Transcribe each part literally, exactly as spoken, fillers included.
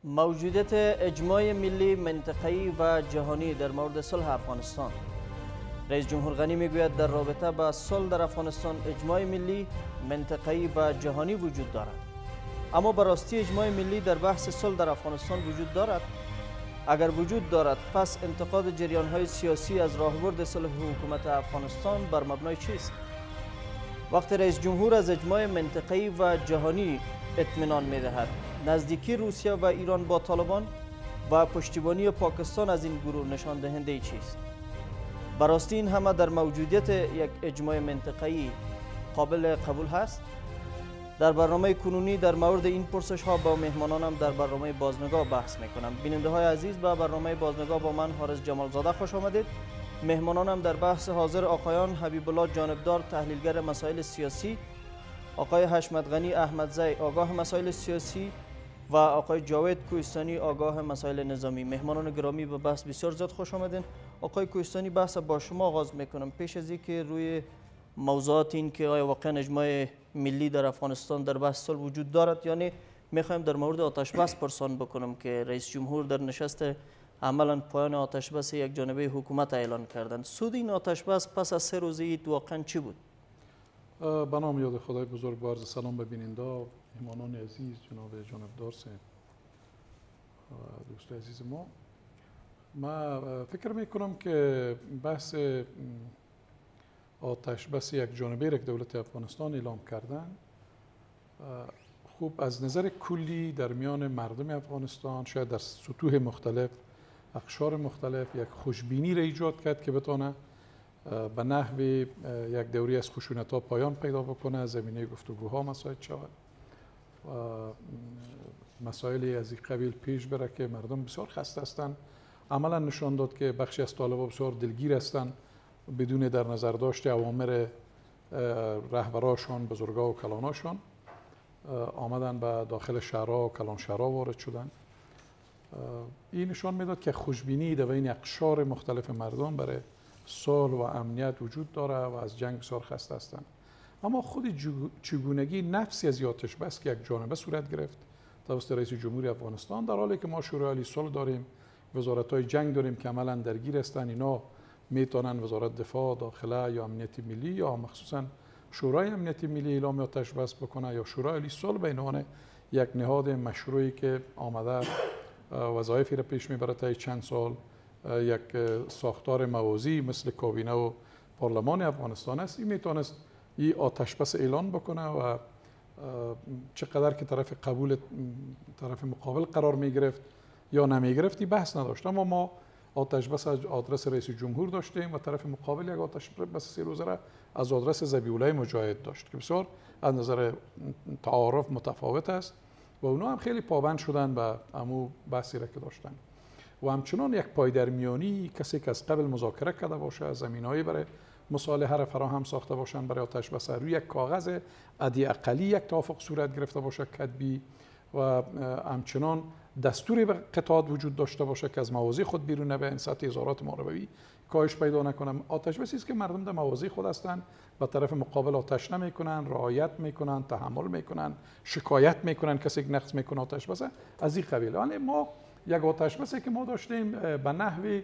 موجودیت اجماع ملی منطقه‌ای و جهانی در مورد صلح افغانستان. رئیس جمهور غنی میگوید در رابطه با صلح در افغانستان اجماع ملی منطقه‌ای و جهانی وجود دارد. اما به راستی اجماع ملی در بحث صلح در افغانستان وجود دارد؟ اگر وجود دارد پس انتقاد جریان‌های سیاسی از راهبرد صلح حکومت افغانستان بر مبنای چیست؟ وقتی رئیس جمهور از اجماع منطقه‌ای و جهانی اطمینان می‌دهد، نزدیکی روسیه و ایران با طالبان و پشتیبانی پاکستان از این گروه نشان دهنده چیست؟ براستی این همه در موجودیت یک اجماع منطقه‌ای قابل قبول هست؟ در برنامه کنونی در مورد این پرسش ها با مهمانانم در برنامه بازنگاه بحث میکنم. بیننده های عزیز، به برنامه بازنگاه با من حارث جمالزاده خوش آمدید. مهمانانم در بحث حاضر آقایان حبیب الله جانبدار، تحلیلگر مسائل سیاسی، آقای حشمت غنی احمدزی، آگاه مسائل سیاسی، و آقای جاوید کوهستانی، آگاه مسائل نظامی. مهمانان گرامی به بحث بسیار زیاد خوش آمدین. آقای کوهستانی، بحث با شما آغاز میکنم. پیش از اینکه روی موضوعات این که آیا واقعا اجماع ملی در افغانستان در بحث صلح وجود دارد، یعنی میخوایم در مورد آتش بس پرسان بکنم که رئیس جمهور در نشست عملا پایان آتش بس یک جانبه حکومت اعلان کردند. سود این آتش بس پس از سه روزه اید واقعا چی بود؟ به نام یاد خدای بزرگ با عرض سلام به بیننده، مهمانان عزیز، جناب جانبدار سه دوست عزیز ما. ما فکر میکنم که بحث آتش بس یک جانبه را که دولت افغانستان اعلام کردن، خوب از نظر کلی در میان مردم افغانستان شاید در سطوح مختلف، اقشار مختلف، یک خوشبینی را ایجاد کرد که بتونه به نحو یک دوری از خشونت ها پایان پیدا بکنه، زمینه گفتگوها مساعد شود و مسائلی از این قبیل پیش بره که مردم بسیار خسته هستند. عملا نشان داد که بخشی از طالبان بسیار دلگیر هستند، بدون در نظر داشت اوامر رهبراشان، بزرگا و کلاناشان آمدن به داخل شهرها و کلان شهرها وارد شدن. این نشان میداد که خوشبینی در بین اقشار مختلف مردم برای صلح و امنیت وجود داره و از جنگ بسیار خسته هستند. اما خود چگونگی نفسی از آتش بس که یک جانبه صورت گرفت توسط رئیس جمهوری افغانستان، در حالی که ما شورای عالی صلح داریم، وزارت‌های جنگ داریم که عملاً درگیر هستند، اینا میتونن وزارت دفاع، داخله یا امنیت ملی یا مخصوصاً شورای امنیت ملی اعلام آتش بس بکنه، یا شورای عالی صلح به عنوان یک نهاد مشروعی که آمده وظایفی را پیش میبره تا چند سال، یک ساختار موازی مثل کابینه و پارلمان افغانستان است، این میتونست این آتش بس اعلان بکنه و چقدر که طرف قبول طرف مقابل قرار میگرفت یا نمیگرفت بحث نداشت. اما ما آتش بس از آدرس رئیس جمهور داشتیم و طرف مقابل یک آتش بس سه روزه را از آدرس ذبیح‌الله مجاهد داشت که بسیار از نظر تعارف متفاوت است و اونا هم خیلی پابند شدن به امو بحثی را که داشتن و همچنان یک پایدرمیانی کسی که از قبل مذاکره کرده باشه، زمینه‌ای برای مصالحه را فراهم ساخته باشن برای آتش بس، روی یک کاغذ عدی اقلی یک توافق صورت گرفته باشه کتبی و همچنان دستوری به قطعات وجود داشته باشه که از موازی خود بیرون نبرن، سطح اظهارات محاربوی کاهش پیدا نکنه. آتش بسی است که مردم در موازی خود هستند و طرف مقابل آتش نمیکنن، رعایت میکنن، تحمل میکنن، شکایت میکنن کسی که نقض میکنه آتش بس از این قبیل. یعنی ما یک آتش بسی که ما داشتیم به نحوی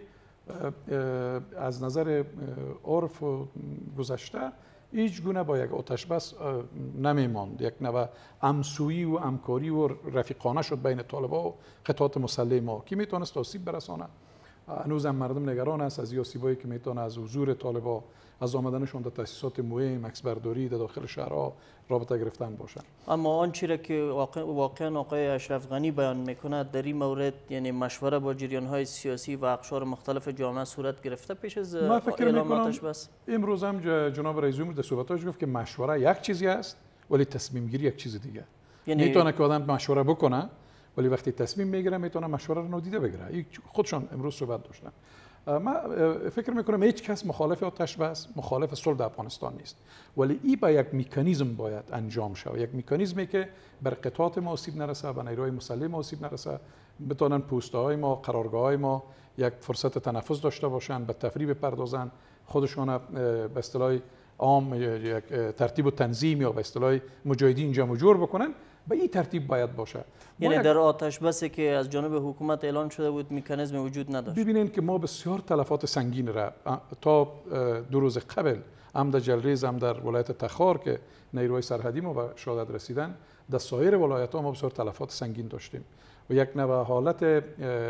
از نظر عرف و گذشته هیچ گونه با یک آتش بس نمیماند، یک نوع همسویی و همکاری و رفیقانه شد بین طالبان و قطعات مسلح ما که میتونست آسیب برسانه. هنوز هم مردم نگران است از آسیبایی که میتونه از حضور طالبان، از آمدنشون در تاسیسات مهم، عکسبرداری در داخل شهرها رابطه گرفتن باشن. اما آن چیزی که واقعا آقای اشرف غنی بیان میکنه در این مورد، یعنی مشوره با جریان‌های سیاسی و اقشار مختلف جامعه صورت گرفته پیش از اعلام آتش بس؟ امروز هم جناب رئیس جمهور در صحبتاش گفت که مشوره یک چیزی است ولی تصمیم گیری یک چیز دیگه. یعنی میتونه که آدم مشوره بکنه ولی وقتی تصمیم میگیره میتونه مشوره رو نادیده بگیره. خودشان امروز صحبت داشتن. من فکر میکنم هیچ کس مخالف آتش بس، مخالف صلح در افغانستان نیست، ولی این با یک مکانیزم باید انجام شود، یک مکانیزمی که بر قطعات ما آسیب نرسه، به نیروهای مسلح ما آسیب نرسه، بتونن پوسته های ما، قرارگاه های ما یک فرصت تنفس داشته باشن، به تفریح بپردازن، خودشان به اصطلاح عام یک ترتیب و تنظیم یا به اصطلاح مجاهدین جمع و جور بکنن. به این ترتیب باید باشه. یعنی در آتش بسی که از جانب حکومت اعلان شده بود مکانیزم وجود نداشت. ببینید که ما بسیار تلفات سنگین را تا دو روز قبل هم در جلریز هم در ولایت تخار که نیروهای سرحدی ما به شهادت رسیدن، در سایر ولایت‌ها ما بسیار تلفات سنگین داشتیم و یک نوع حالت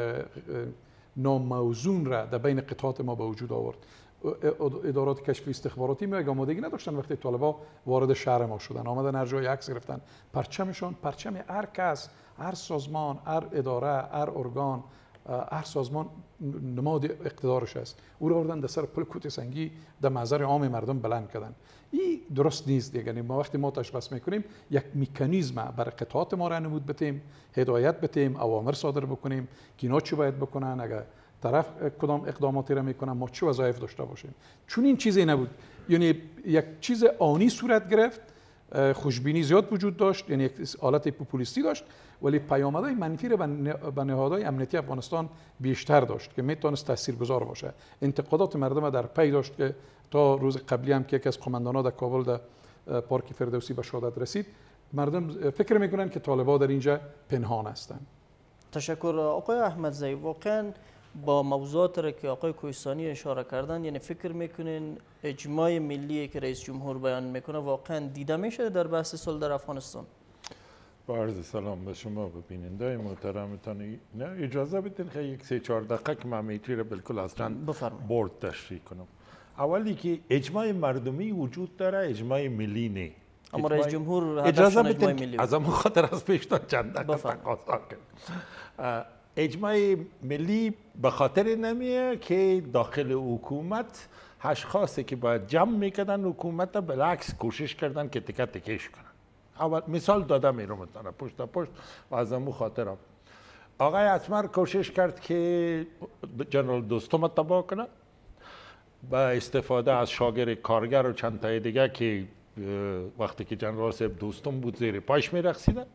ناموزون را در بین قطعات ما به وجود آورد. ادارات کشفی استخباراتی ما آمادگی نداشتن وقتی طالبا وارد شهر ما شدن، آمدن هر جای عکس گرفتن، پرچمشون پرچم هر کس، هر سازمان، هر اداره، هر ارگان، هر سازمان نماد اقتدارش است، او را آوردن در سر پل کوت سنگی در محضر عام مردم بلند کردن. این درست نیست. یعنی ما وقتی ما تشبث میکنیم یک مکانیزم برای قطعات ما را نمود بتیم، هدایت بتیم، اوامر صادر بکنیم که اینا چی باید بکنن، اگر طرف کدام اقداماتی را میکنن ما چه وظایف داشته باشیم. چون این چیزی نبود، یعنی یک چیز آنی صورت گرفت، خوشبینی زیاد وجود داشت، یعنی یک حالت پوپولیستی داشت، ولی پیامدهای منفی را به نهادهای امنیتی افغانستان بیشتر داشت که میتونست تاثیرگذار باشه. انتقادات مردم در پی داشت که تا روز قبلی هم که یکی از قماندان‌ها در کابل در پارک فردوسی به شهادت رسید، مردم فکر میکنن که طالبان در اینجا پنهان هستند. تشکر آقای احمدزی. واقعا با موضوعات را که آقای کوهستانی اشاره کردن، یعنی فکر میکنین اجماع ملی که رئیس جمهور بیان میکنه واقعا دیده میشه در بحث صلح در افغانستان؟ با عرض سلام به شما و بیننده محترمتان. نه اجازه بدین که یک سه چهار دقیقه که من میتونم بالکل از چند بورد تشریح کنم. اولی که اجماع مردمی وجود داره، اجماع ملی نه. اما رئیس جمهور اجازه بدین از همون خاطر از پیش تا چند دقیقه تقاضا کنم. اجماع ملی به خاطر نمیه که داخل حکومت اشخاصی که باید جمع میکردن حکومت بالعکس کوشش کردن که تکه تکش کنن. اول مثال دادم میرم مثلا پشت پشت و از همون خاطرم آقای اتمر کوشش کرد که جنرال دوستم تباه کنه با استفاده از شاگرد کارگر و چند تای دیگه که وقتی که جنرال صاحب دوستم بود زیر پایش میرقصیدن.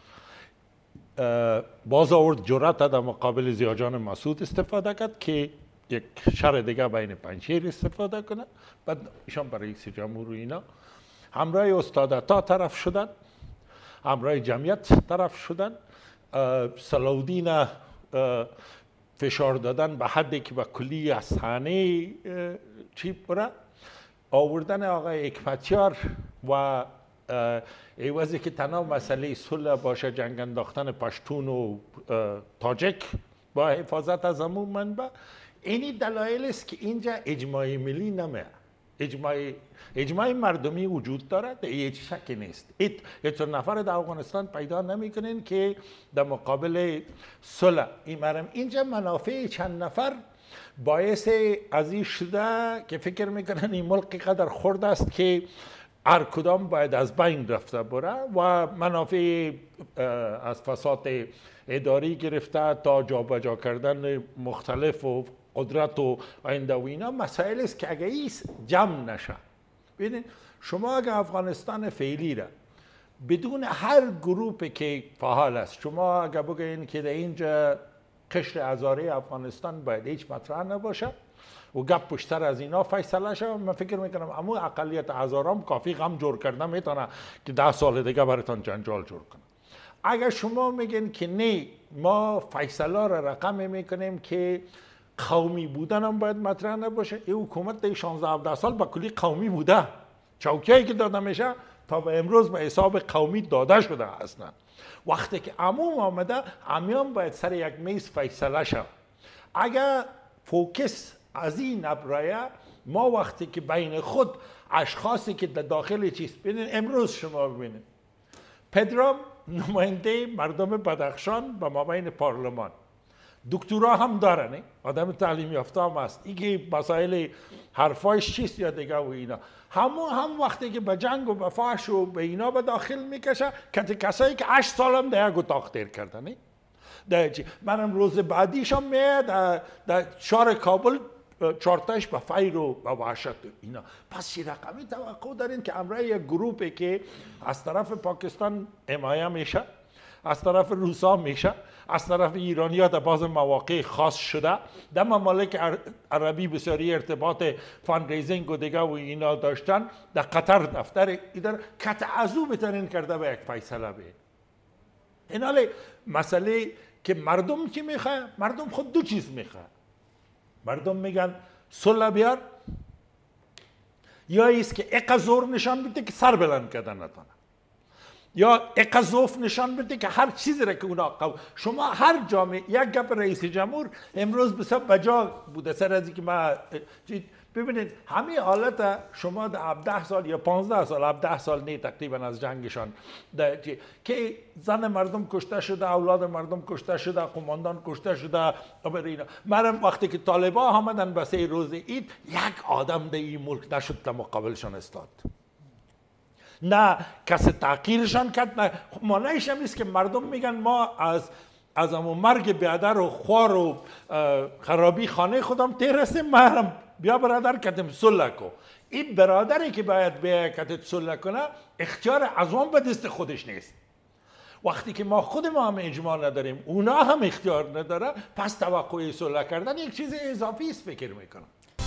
باز آورد جرأت در مقابل زیاجان مسعود استفاده کرد که یک شر دیگه بین پنجشیر استفاده کنه. بعد ایشان برای رئیس جمهور و اینا همراه استاد تا طرف شدن، همراه جمعیت طرف شدن، صلاح‌الدین فشار دادن به حدی که به کلی از صحنه چی بره، آوردن آقای حکمتیار و ایوازی که تنها مسئله صلح باشه جنگ انداختن پشتون و تاجک با حفاظت از همون منبع. اینی دلایل است که اینجا اجماع ملی نمیه. اجماع اجماع مردمی وجود داره، در هیچ شکی نیست. هیچ نفر در افغانستان پیدا نمیکنین که در مقابل صلح این مرم اینجا منافع چند نفر باعث از این شده که فکر میکنن این ملک قدر خرد است که هر کدام باید از بین رفته بره و منافع از فساد اداری گرفته تا جابجا کردن مختلف و قدرت و آینده و اینا مسائل است که اگه این جمع نشه. ببینید شما اگه افغانستان فعلی را بدون هر گروپی که فعال است، شما اگه بگین که در اینجا قشر هزاره افغانستان باید هیچ مطرح نباشه و گپ پشتر از اینا فیصله شد، من فکر میکنم اما اقلیت هزارام کافی غم جور کردن میتونه که ده سال دیگه براتون جنجال جور کنه. اگر شما میگین که نه ما فیصله را رقم میکنیم که قومی بودن هم باید مطرح نباشه، این حکومت در شانزده هفده سال با کلی قومی بوده، چوکیایی که داده میشه تا به امروز به حساب قومی داده شده اصلا. وقتی که عموم آمده عمیان باید سر یک میز فیصله شد. اگر فوکس از این نبرایه، ما وقتی که بین خود اشخاصی که در داخل چیز ببینید، امروز شما ببینید پدرام نماینده مردم بدخشان به مابین پارلمان، دکترا هم داره، نه آدم تعلیم یافته هم است، اینکه مسائل حرفایش چیست یا دیگه و اینا، همون هم وقتی که به جنگ و به فحش و به اینا به داخل میکشه که کسایی که هشت سال هم در یک اتاق تیر کردن. منم روز بعدیش هم میاد در, در شهر کابل چارتاش به فیر و به وحشت اینا. پس چی رقمی توقع دارین که امرای یک گروپی که از طرف پاکستان حمایه میشه، از طرف روسا میشه، از طرف ایرانی ها در بعض مواقع خاص شده، در ممالک عربی بسیاری ارتباط فاندریزینگ و دیگه و اینا داشتن، در قطر دفتر ایدار کت ازو بترین کرده به یک فیصله بید. این حالی مسئله که مردم چی میخواه؟ مردم خود دو چیز میخواه. مردم میگن صلح بیار، یا ایست که اقا زور نشان بده که سر بلند کردن نتانه، یا اقا ضعف نشان بده که هر چیزی را که اونا قو... شما هر جامعه یک گپ رئیس جمهور امروز بسیار بجا بوده سر از که ما ببینید همین حالت شما در هفده سال یا پانزده سال هفده سال نه تقریبا از جنگشان که زن مردم کشته شده، اولاد مردم کشته شده، قماندان کشته شده. من وقتی که طالبان آمدن به سه روز عید یک آدم در این ملک نشد در مقابلشان استاد، نه کسی تحقیرشان کرد، نه مانعش هم نیست که مردم میگن ما از از امون مرگ بیادر و خوار و خرابی خانه خودم تیر هستیم، ما بیا برادر کتیم صلح کو. این برادری که باید بیا کتیم صلح کنه اختیار عوام به دست خودش نیست. وقتی که ما خود ما هم اجماع نداریم اونا هم اختیار نداره، پس توقع صلح کردن یک چیز اضافی است فکر میکنم.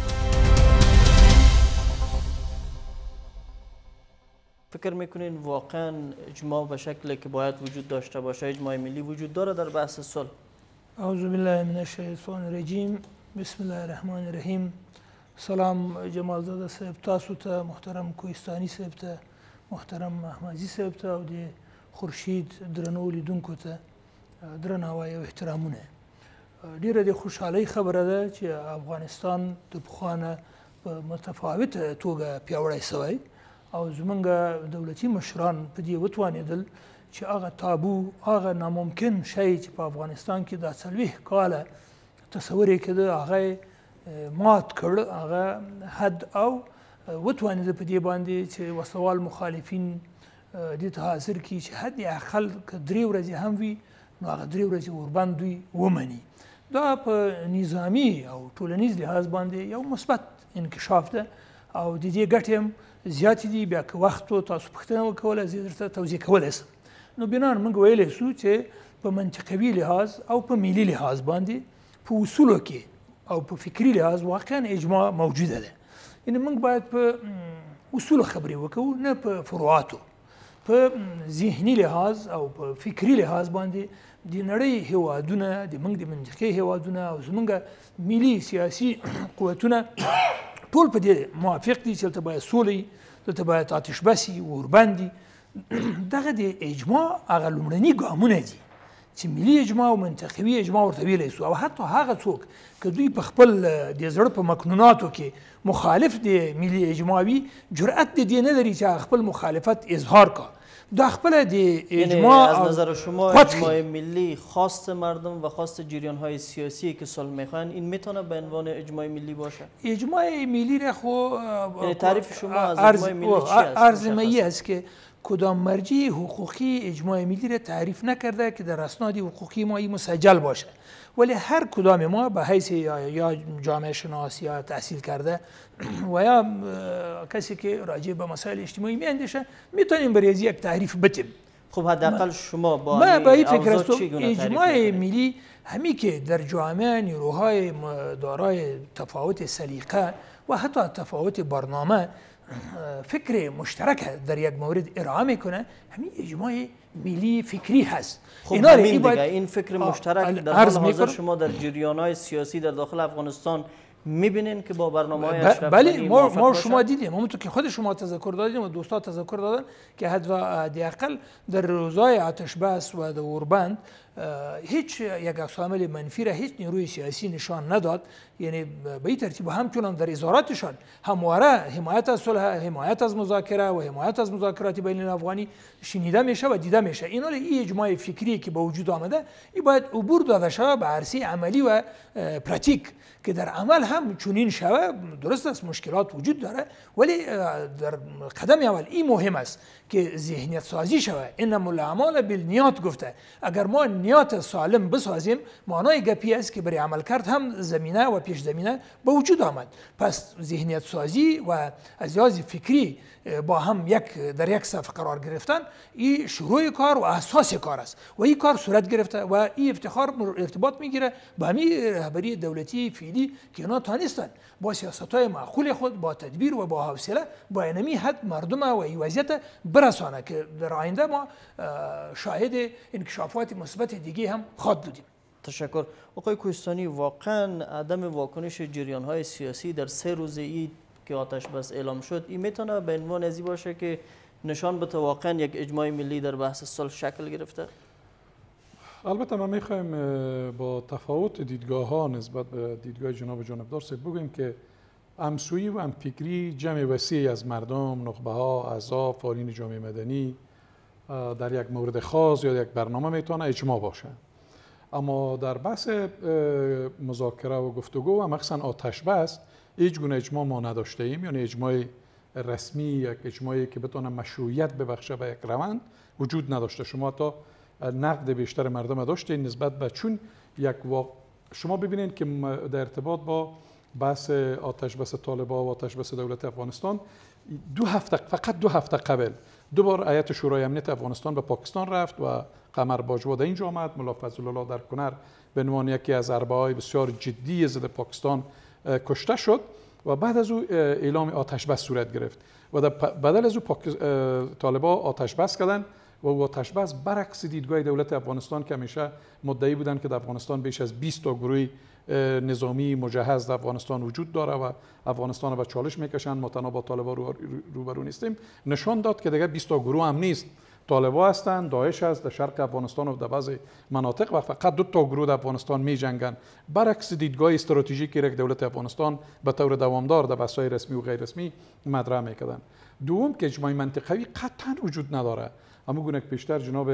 فکر میکنین واقعا اجماع به شکلی که باید وجود داشته باشه، اجماع ملی وجود داره در بحث صلح؟ اعوذ بالله من الشیطان الرجیم. بسم الله الرحمن الرحیم. سلام جمالزاده صاحب، تاسو ته محترم کوهستاني صاحب ته، محترم احمدزي صاحب ته او د خورشید درنو لیدونکو ته درناوی او احترامونه. ډیره د خوشحالۍ خبره ده چې افغانستان د پخوانه په متفاوته توګه پیاوړی سوی او زمونږ دولتي مشران په دې وتوانېدل چې هغه تابو، هغه ناممکن شی چې په افغانستان کې دا څلوېښت کاله تصور یې کېده هغه مات کړ، هغه حد او وتوانېده په دې باندې چې وسوال مخالفین دې ته حاضر کړي چې حد اقل که درې ورځې هم وي نو هغه درې ورځې ورباندې دوی ومني. دا په نظامي او ټولنیز لحاظ باندې یو مثبت انکشاف ده او د دې ګټې هم زیاتې دي. بیا که وخت و تاسو پوښتنه وکوله زه درته توضیح کولی شم. نو بنا موږ ویلی سو چې په منطقوي لحاظ او په ملي لحاظ باندې په اصولو کې او په فکري لحاظ واقعا اجماع موجوده ده. یعنې موږ باید په اصولو خبرې وکړو نه په فروعاتو. په ذهني لحاظ او په فکري لحاظ باندې د نړۍ هیوادونه، د موږ د منطقې هیوادونه او زموږ ملي سیاسي قوتونه ټول په دې موافق دي چې دلته باید سوله، دلته باید آتش بسي ورباندې. دغه د اجماع هغه لومړني ګامونه دي چې ملي اجماع او منطقوي اجماع ورته ویلی سو. او حتی هغه څوک که دوی په خپل د زړه په مکنوناتو کې مخالف د ملي اجماع وي، جرأت د دې نه لري چې خپل مخالفت اظهار کا. دا خپل د اجماع از نظر شما اجماع ملی خواست مردم و خواست جریان های سیاسی که صلح میخوان این میتونه به عنوان اجماع ملی باشه؟ اجماع ملی را خو یعنی تعریف شما از اجماع ملی چی است؟ عرض می است که کدام مرجع حقوقی اجماع ملی را تعریف نکرده که در اسناد حقوقی ما مسجل باشه، ولی هر کدام ما به حیث یا جامعه شناس یا تحصیل کرده و یا کسی که راجع به مسائل اجتماعی میاندیشه میتونیم برای یک تعریف بدیم. خب حداقل شما با ما به این فکر هستم اجماع ملی همی که در جامعه نیروهای دارای تفاوت سلیقه و حتی تفاوت برنامه فکر مشترک در یک مورد ارائه میکنه، همین اجماع ملی فکری هست. خب همین دیگه این فکر مشترک در حال حاضر شما در جریان‌های سیاسی در داخل افغانستان میبینین که با برنامه‌های اشرف غنی بله ما ما شما دیدیم، همونطور که خود شما تذکر دادیم و دوستا تذکر دادن که حداقل در روزهای آتش بس و در اوربند هیچ یک عامل منفی را هیچ نیروی سیاسی نشان نداد. یعنی به این ترتیب همچنان در اظهاراتشان همواره حمایت از صلح، حمایت از مذاکره و حمایت از مذاکرات بین الافغانی شنیده میشه و دیده میشه. اینا این اجماع فکری که به وجود آمده این باید عبور داده شود به عرصه عملی و پراتیک که در عمل هم چنین شود. درست است مشکلات وجود داره، ولی در قدم اول این مهم است که ذهنیت سازی شود. انما الاعمال بالنیات گفته. اگر ما امنیات سالم بسازیم معنای گپی است که برای عمل کرد هم زمینه و پیش زمینه به وجود آمد. پس ذهنیت سازی و از لحاظ فکری با هم یک در یک صف قرار گرفتن این شروع کار و اساس کار است و این کار صورت گرفته و این افتخار ارتباط میگیره با همین رهبری دولتی فعلی که اینا تانستن با سیاست‌های معقول خود با تدبیر و با حوصله با اینمی حد مردم و این وضعیت برسانه که در آینده ما شاهد انکشافات مثبت دیگه هم خواهد بودیم. تشکر. آقای کوهستانی، واقعا عدم واکنش جریان‌های سیاسی در سه روز ای که آتش بس اعلام شد این میتونه به عنوان ازی باشه که نشان بده واقعا یک اجماع ملی در بحث صلح شکل گرفته؟ البته ما میخوایم با تفاوت دیدگاه ها نسبت به دیدگاه جناب جانبدار صاحب بگویم که همسویی و همفکری جمع وسیعی از مردم، نخبه ها، اعضا، فعالین جامعه مدنی در یک مورد خاص یا یک برنامه میتونه اجماع باشه. اما در بحث مذاکره و گفتگو و مخصوصا آتش بس هیچ گونه اجماع ما نداشته ایم، یعنی اجماع رسمی، یک اجماعی که بتونه مشروعیت ببخشه به یک روند وجود نداشته. شما تا نقد بیشتر مردم داشتین نسبت به چون یک واقع شما ببینید که در ارتباط با بحث آتش بس طالبان و آتش بس دولت افغانستان دو هفته فقط دو هفته قبل دو بار هیئت شورای امنیت افغانستان به پاکستان رفت و قمر باجوا در اینجا آمد. ملا فضل الله در کنر به عنوان یکی از اربعای بسیار جدی ضد پاکستان کشته شد و بعد از او اعلام آتش بس صورت گرفت و بدل از او پاک... طالبان آتش بس کردن و او آتش بس برعکس دیدگاه دولت افغانستان که همیشه مدعی بودن که در افغانستان بیش از بیست تا گروه نظامی مجهز در افغانستان وجود داره و افغانستان به چالش میکشن، ما تنها با طالبان رو روبرو نیستیم، نشان داد که دیگه بیست تا گروه هم نیست. طالبان هستند، داعش است در شرق افغانستان و در بعضی مناطق و فقط دو تا گروه در افغانستان می جنگن. برعکس دیدگاه استراتژیکی که دولت افغانستان به طور دوامدار در بحث‌های رسمی و غیر رسمی مطرح میکردن. دوم که اجماع منطقوی قطعا وجود نداره. اما گونه که پیشتر جناب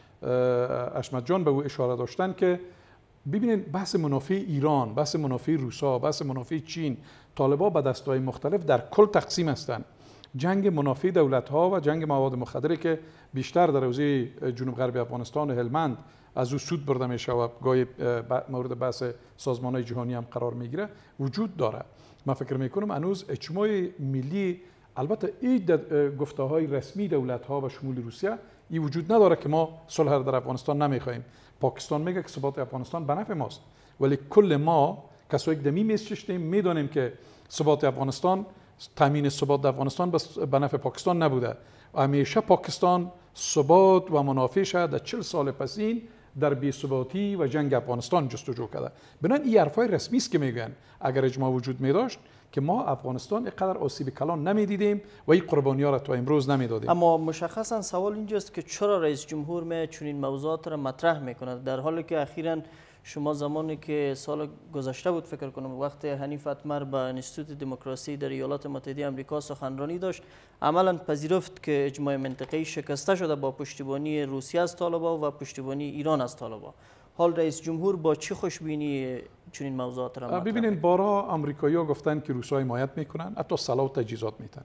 اشمت جان به او اشاره داشتن که ببینید بحث منافع ایران، بحث منافع روسا، بحث منافع چین، طالبان به دسته‌های مختلف در کل تقسیم هستند. جنگ منافع دولت‌ها و جنگ مواد مخدری که بیشتر در حوزه جنوب غربی افغانستان و هلمند از او سود برده میشه و گاهی مورد بحث سازمان‌های جهانی هم قرار میگیره وجود داره. من فکر میکنم هنوز اجماع ملی، البته این گفته‌های رسمی دولت‌ها و شمول روسیه این وجود نداره که ما صلح در افغانستان نمیخوایم. پاکستان میگه که ثبات افغانستان به نفع ماست، ولی کل ما کسایی که دمی میشتیم میدونیم که ثبات افغانستان، تامین ثبات در افغانستان به نفع پاکستان نبوده و همیشه پاکستان ثبات و منافعش در چهل سال پسین در بی‌ثباتی و جنگ افغانستان جستجو کرده. بنابراین این حرفای رسمی است که میگن اگر اجماع وجود می داشت که ما افغانستان اینقدر آسیب کلان نمیدیدیم و این قربانی‌ها را تا امروز نمیدادیم. اما مشخصا سوال اینجاست که چرا رئیس جمهور می چنین موضوعات را مطرح میکند در حالی که اخیراً شما زمانی که سال گذشته بود فکر کنم وقت حنیف اتمر به انستیتوت دموکراسی در ایالات متحده آمریکا سخنرانی داشت، عملاً پذیرفت که اجماع منطقه‌ای شکسته شده با پشتیبانی روسیه از طالبان و پشتیبانی ایران از طالبان. حال رئیس جمهور با چه خوشبینی چنین موضوعات را مطرح؟ ببینید بارها آمریکایی‌ها گفتن که روس‌ها حمایت میکنن، حتی سلاح و تجهیزات میتن.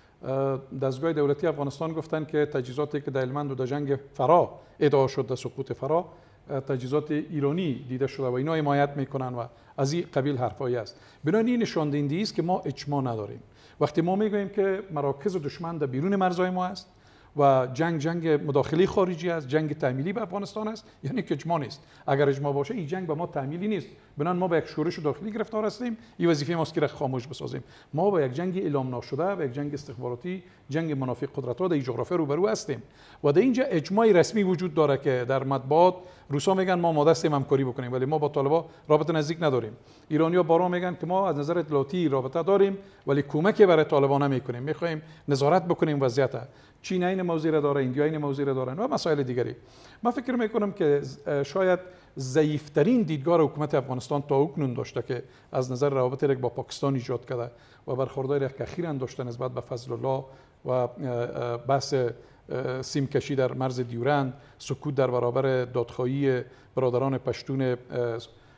دستگاه دولتی افغانستان گفتن که تجهیزاتی که در هلمند و در جنگ فرا ادعا شد در سقوط فرا تجهیزات ایرانی دیده شده و اینا حمایت میکنن و از این قبیل حرفایی است. بنابراین این نشان دهنده است که ما اجماع نداریم. وقتی ما میگوییم که مراکز دشمن در بیرون مرزهای ما است و جنگ جنگ مداخله خارجی است، جنگ تعمیلی به افغانستان است، یعنی که اجماع نیست. اگر اجماع باشه این جنگ به ما تعمیلی نیست. بنابراین ما به یک شورش داخلی گرفتار هستیم، این وظیفه ماست که را خاموش بسازیم. ما با یک جنگ اعلام نشده و یک جنگ استخباراتی، جنگ منافع قدرت‌ها در جغرافیا روبرو هستیم و در اینجا اجماع رسمی وجود داره که در مطبوعات روسا میگن ما ماده هستیم همکاری بکنیم ولی ما با طالبان رابطه نزدیک نداریم. ایرانی‌ها بارها میگن که ما از نظر اطلاعاتی رابطه داریم ولی کمکی برای طالبان نمیکنیم، میخوایم نظارت بکنیم وضعیت. چین این موضوع را داره، اندیا این موضوع را دارن و مسائل دیگری. من فکر میکنم که شاید ضعیفترین دیدگاه حکومت افغانستان تا اکنون داشته که از نظر روابط با پاکستان ایجاد کرده و برخورداری که اخیراً داشته نسبت به فضل الله و بحث سیم کشی در مرز دیورند، سکوت در برابر دادخواهی برادران پشتون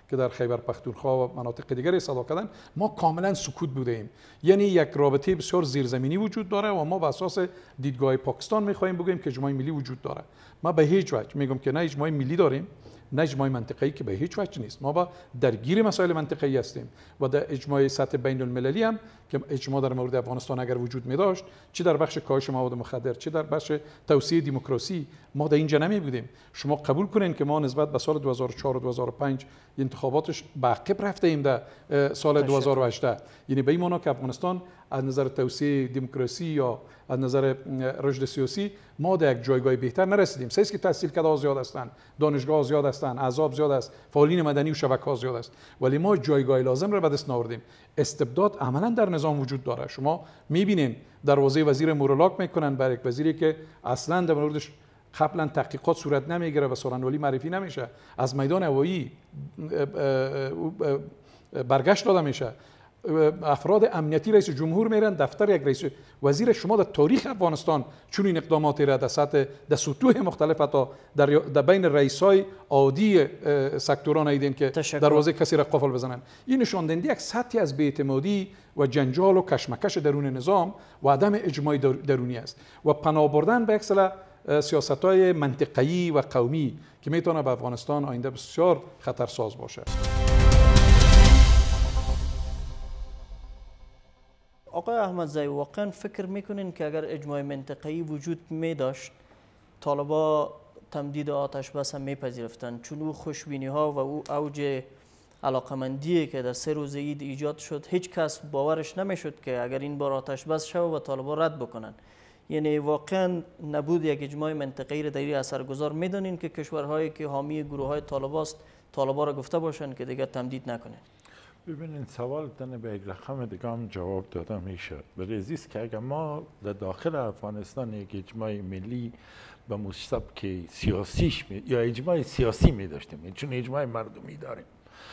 که در خیبر پختونخوا و مناطق دیگری صدا کردن، ما کاملا سکوت بودیم. یعنی یک رابطه بسیار زیرزمینی وجود داره و ما به اساس دیدگاه پاکستان میخوایم بگیم که اجماع ملی وجود داره. ما به هیچ وجه میگم که نه اجماع ملی داریم نه اجماع منطقه‌ای، که به هیچ وجه نیست. ما با درگیر مسائل منطقه‌ای هستیم و در اجماع سطح بین المللی هم که اجماع در مورد افغانستان اگر وجود می داشت، چه در بخش کاهش مواد مخدر چه در بخش توسعه دموکراسی، ما در اینجا نمی بودیم. شما قبول کنین که ما نسبت به سال دو هزار و چهار و دو هزار و پنج انتخاباتش به عقب رفته ایم در سال دو هزار و هجده. یعنی به این معنا که افغانستان از نظر توسعه دموکراسی یا از نظر رشد سیاسی ما در یک جایگاه بهتر نرسیدیم. سیاست که تحصیل کرده زیاد هستند، دانشگاه زیاد هستند، احزاب زیاد است، فعالین مدنی و شبکه‌ها زیاد است، ولی ما جایگاه لازم را به دست نآوردیم. استبداد عملا در نظام وجود داره. شما می‌بینید دروازه وزیر مورولاک میکنن برای یک وزیری که اصلا در موردش قبلا تحقیقات صورت نمیگیره و سخنوری معرفی نمیشه، از میدان هوایی برگشت داده میشه. افراد امنیتی رئیس جمهور میرن دفتر یک رئیس وزیر. شما در تاریخ افغانستان چون این اقداماتی را در سطح در سطوح مختلف حتی در, در بین رئیسای عادی سکتوران ایدین که دروازه کسی را قفل بزنن. این نشان دهنده یک سطحی از بی‌اعتمادی و جنجال و کشمکش درون نظام و عدم اجماع درونی است و پناه بردن به یک سری سیاست‌های منطقه‌ای و قومی که میتونه به افغانستان آینده بسیار خطرساز باشه. آقای احمدزی، واقعا فکر میکنین که اگر اجماع منطقه‌ای وجود می داشت طالبا تمدید آتش بس هم میپذیرفتند، چون او خوشبینی ها و او اوج علاقمندی که در سه روز عید ایجاد شد هیچ کس باورش نمیشد که اگر این بار آتش بس شود و طالبا رد بکنن. یعنی واقعا نبود یک اجماع منطقه‌ای را در این اثرگذار میدونین که کشورهایی که حامی گروه های طالباست طالبا را گفته باشند که دیگر تمدید نکنه؟ ببینید سوال تنه به یک رقم دیگه هم جواب داده میشه. بریزیست که اگر ما در داخل افغانستان یک اجماع ملی به مستبک سیاسیش می... یا اجماع سیاسی می داشتیم، چون اجماع مردمی داریم،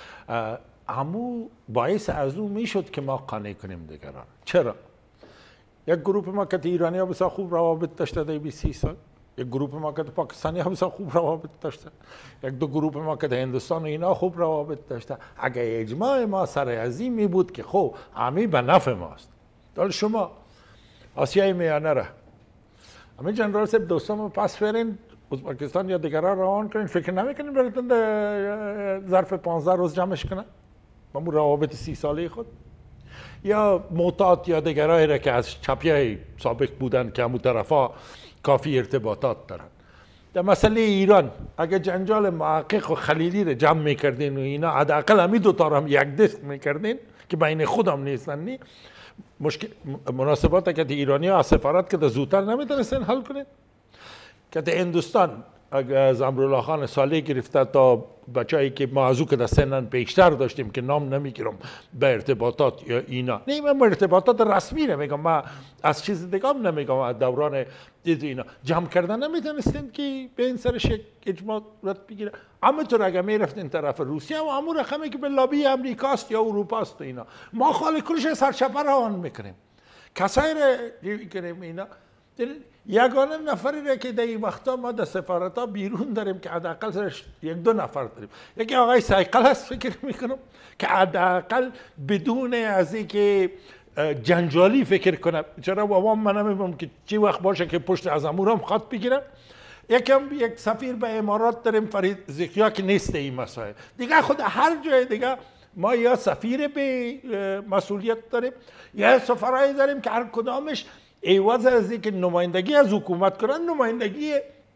همو باعث از اون میشد که ما قانع کنیم دیگران. چرا؟ یک گروه ما که ایرانی ها بسیار خوب روابط داشته در بیست سال، یک گروه ما که پاکستانی ها بسیار خوب روابط داشته، یک دو گروه ما که هندوستان و اینا خوب روابط داشته. اگر اجماع ما سر عظیم می بود که خب همی به نفع ماست. دال شما آسیای میانه را همه جنرال صاحب دوستان پس فرین ازبکستان یا دیگران روان کنین، فکر نمیکنین براتون ظرف پانزده روز جمعش کنن با مو روابط سی ساله خود؟ یا معتاد یا دیگرایی را که از چپیه سابق بودن که همون طرفا کافی ارتباطات دارن. در مسئله ایران اگر جنجال محقق و خلیلی را جمع میکردین و اینا حداقل همین دو تا را هم یک دست میکردین که بین خودم نیستن، نی مشکل مناسبات که ایرانی ها از سفارت که در زودتر نمیتونستن حل کنین. که در هندوستان اگر از امرالله خان صالح گرفته تا بچه‌ای که ما از او که در سنن بیشتر داشتیم که نام نمیگیرم به ارتباطات یا اینا، نه من ارتباطات رسمی نمیگم، من از چیز دیگه هم نمیگم، از دوران دید اینا جمع کردن نمیتونستین که به این سرش یک اجماع رد بگیره. همینطور اگر میرفتین طرف روسیه و همون رقمی که به لابی امریکاست یا اروپاست و اینا، ما خالی کلش سرچپه روان میکنیم، کسایی را کنیم اینا. یگانه نفری را که در این وقتا ما در سفارت ها بیرون داریم که حداقل سرش یک دو نفر داریم، یکی آقای سایقل هست فکر میکنم که حداقل بدون از اینکه جنجالی فکر کنم، چرا بابا من نمیدونم که چی وقت باشه که پشت از امور هم خط بگیرم. یکم یک سفیر به امارات داریم فرید زکیا که نیست این مسائل دیگه. خود هر جای دیگه ما یا سفیر به مسئولیت داریم یا سفرایی داریم که هر کدامش ایواز از اینکه نمایندگی از حکومت کنن نمایندگی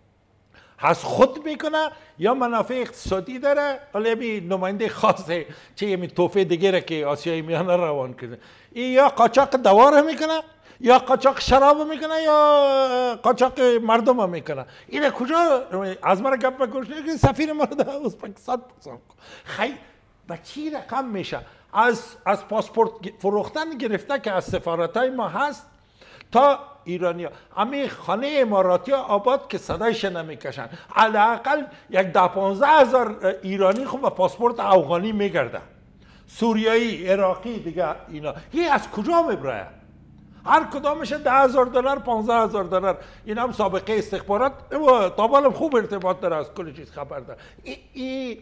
از خود میکنه یا منافع اقتصادی داره، ولی بی نماینده خاصه چه یمی توفه دیگه که آسیای میانه روان کنه. این یا قاچاق دوار میکنه یا قاچاق شراب میکنه یا قاچاق مردم میکنه. این کجا از مرا گپ بکنه که سفیر ما رو در ازبکستان پسند کن. خیلی به چی رقم میشه؟ از از پاسپورت فروختن گرفته که از سفارتای ما هست تا ایرانی ها همه خانه اماراتی ها آباد که صدایش نمیکشن، حداقل یک ده پانزده هزار ایرانی خب با پاسپورت افغانی میگردن، سوریایی، عراقی دیگه اینا. این از کجا میبره؟ هر کدامش ده هزار دلار، پانزده هزار دلار. این هم سابقه استخبارات طالبان خوب ارتباط داره، از کل چیز خبر داره. این ای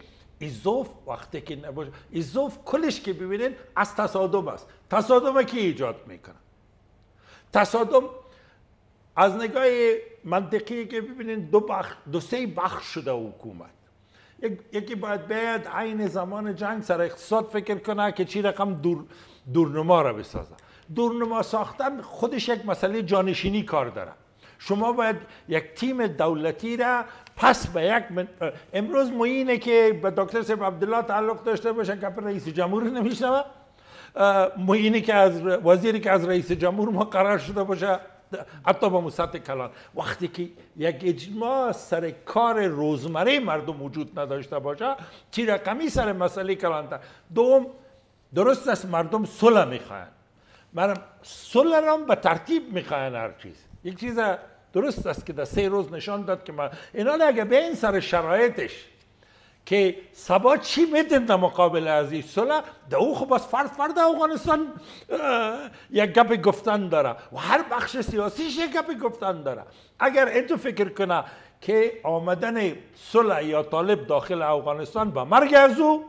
ایزوف وقتی که نباشه، ایزوف کلش که ببینین از تصادم است. تصادم کی ایجاد میکنه؟ تصادم از نگاه منطقی که ببینین دو بخش، دو سه بخش شده حکومت. یکی باید باید عین زمان جنگ سر اقتصاد فکر کنه که چی رقم دور دورنما را بسازه. دورنما ساختن خودش یک مسئله جانشینی کار داره. شما باید یک تیم دولتی را پس به یک من... امروز معینه که به دکتر صاحب عبدالله تعلق داشته باشه که رئیس جمهور نمیشنوه، معینی که از وزیری که از رئیس جمهور ما قرار شده باشه، حتی با سطح کلان. وقتی که یک اجماع سر کار روزمره مردم وجود نداشته باشه، چی رقمی سر مسئله کلان تا دوم درست است مردم صلح میخواین، مردم صلح را به ترتیب میخواین. هر چیز یک چیز درست است که در سه روز نشان داد که من اینا اگه به این سر شرایطش که سبا چی میدن در مقابل از این صلح، در او خب از فرد فرد افغانستان یک گپ گفتن داره و هر بخش سیاسیش یک گپ گفتن داره. اگر این تو فکر کنه که آمدن صلح یا طالب داخل افغانستان به مرگ از او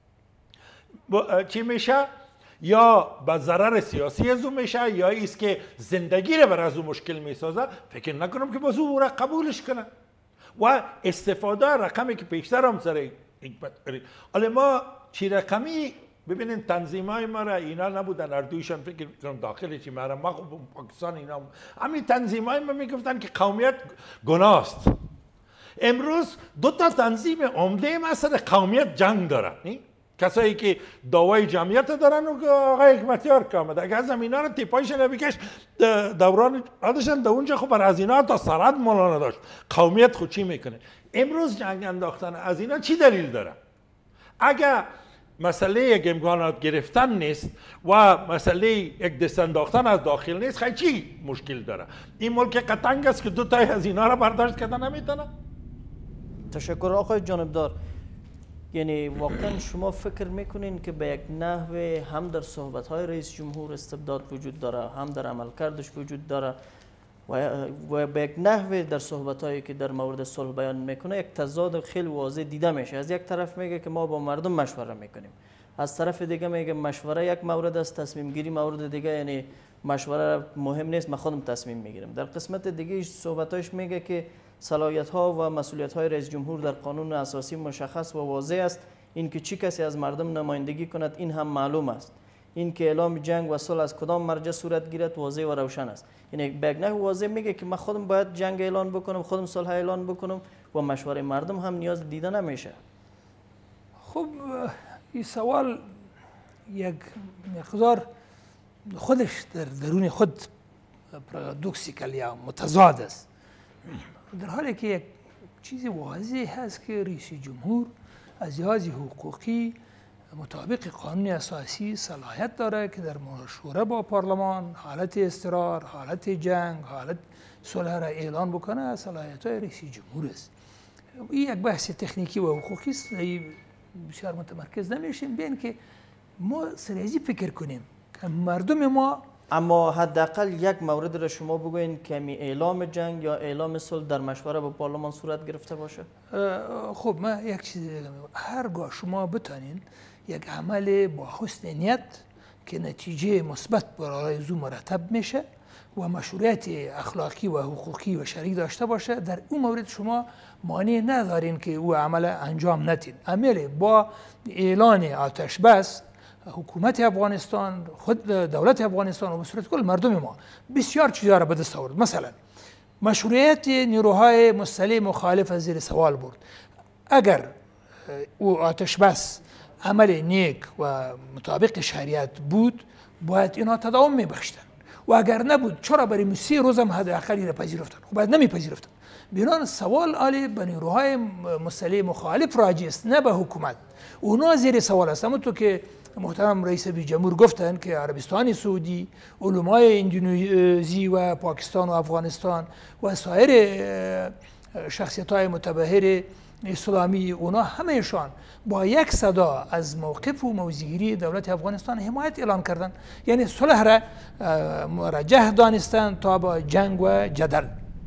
چی میشه، یا به ضرر سیاسی از او میشه، یا ایست که زندگی رو بر از او مشکل میسازه، فکر نکنم که باز او را قبولش کنه. و استفاده رقمی که پیشتر هم سر حالا ما چی رقمی ببینین تنظیم های ما را اینا نبودن، اردویشان فکر کنم داخل چی ما را ما خب پاکستان اینا همین تنظیم های ما میگفتن که قومیت گناه است. امروز دو تا تنظیم عمده ما سر قومیت جنگ دارن، نی؟ کسایی که دعوای جمعیت دارن و آقای حکمتیار که آمده اگه از اینا رو تیپایشن بکش دوران آدشن در اونجا خب بر از اینا تا سرد مولانا داشت. قومیت خود چی میکنه؟ امروز جنگ انداختن از اینا چی دلیل داره؟ اگه مسئله یک امکانات گرفتن نیست و مسئله یک دست انداختن از داخل نیست، خیلی چی مشکل داره؟ این ملک قطنگ است که دو تای از اینا رو برداشت کردن نمیتونه. تشکر آقای جانبدار. یعنی واقعا شما فکر میکنین که به یک نحوه هم در صحبت‌های رئیس جمهور استبداد وجود داره، هم در عملکردش وجود داره و به یک نحوه در صحبت‌هایی که در مورد صلح بیان میکنه یک تضاد خیلی واضح دیده میشه. از یک طرف میگه که ما با مردم مشوره میکنیم، از طرف دیگه میگه مشوره یک مورد است، تصمیم گیری مورد دیگه، یعنی مشوره مهم نیست، من خودم تصمیم میگیرم. در قسمت دیگه صحبتاش میگه که صلاحیت ها و مسئولیت های رئیس جمهور در قانون اساسی مشخص و واضح است. این که چی کسی از مردم نمایندگی کند این هم معلوم است. این که اعلام جنگ و صلح از کدام مرجع صورت گیرد واضح و روشن است. یعنی به یک نحو واضح میگه که من خودم باید جنگ اعلان بکنم، خودم صلح اعلان بکنم و مشوره مردم هم نیاز دیده نمیشه. خب این سوال یک مقدار خودش در درون خود پارادوکسیکال یا متضاد است، در حالی که یک چیز واضح هست که رئیس جمهور از لحاظ حقوقی مطابق قانون اساسی صلاحیت داره که در مشوره با پارلمان حالت اضطرار، حالت جنگ، حالت صلح را اعلان بکنه. صلاحیت های رئیس جمهور است. این یک بحث تکنیکی و حقوقی است، بسیار متمرکز نمیشیم بین که ما سریزی فکر کنیم که مردم ما. اما حداقل یک مورد را شما بگوین که می اعلام جنگ یا اعلام صلح در مشوره با پارلمان صورت گرفته باشه. خب من یک چیز دیگه میگم، هرگاه شما بتانین یک عمل با حسن نیت که نتیجه مثبت برای زو مرتب میشه و مشروعیت اخلاقی و حقوقی و شرعی داشته باشه، در اون مورد شما مانع ندارین که او عمل انجام ندین. عمل با اعلان آتش بس حکومت افغانستان، خود دولت افغانستان و به صورت کل مردم ما بسیار چیزا را به دست آورد. مثلا مشروعیت نیروهای مسلح مخالف از زیر سوال برد. اگر او آتش بس عمل نیک و مطابق شریعت بود باید اینا تداوم میبخشتن و اگر نبود چرا برای سی روز هم حداقل را پذیرفتن؟ خب باید نمیپذیرفتن. بنابراین سوال عالی به نیروهای مسلح مخالف راجع است، نه به حکومت. اونا زیر سوال است. اما تو که محترم رئیس جمهور گفتن که عربستان سعودی، علمای اندونزی و پاکستان و افغانستان و سایر شخصیت های متبهر اسلامی، اونا همهشان با یک صدا از موقف و موضع‌گیری دولت افغانستان حمایت اعلان کردن. یعنی صلح را مرجح دانستن تا با جنگ و جدل.